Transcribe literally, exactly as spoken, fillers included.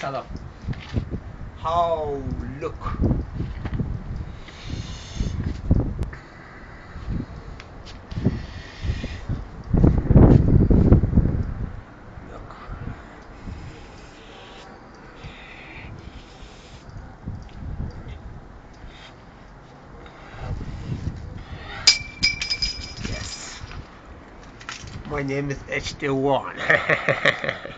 setup. How look? Look. Yes. My name is H D one.